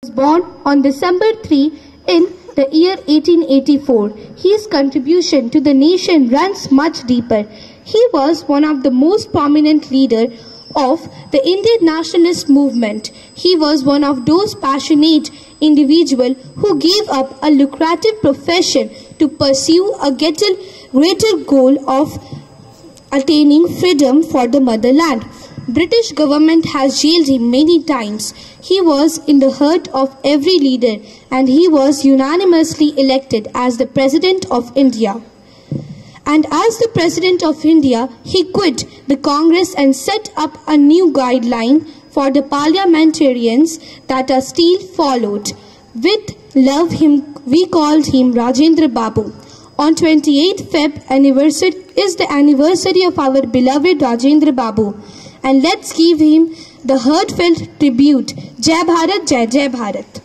was born on December 3 in the year 1884. His contribution to the nation runs much deeper. He was one of the most prominent leaders of the Indian nationalist movement. He was one of those passionate individuals who gave up a lucrative profession to pursue a greater goal of attaining freedom for the motherland. British government has jailed him many times. He was in the heart of every leader and he was unanimously elected as the President of India. And as the President of India, he quit the Congress and set up a new guideline for the parliamentarians that are still followed. With love, we called him Rajendra Babu. On 28th Feb is the anniversary of our beloved Rajendra Babu. And let's give him the heartfelt tribute. Jai Bharat, Jai Jai Bharat.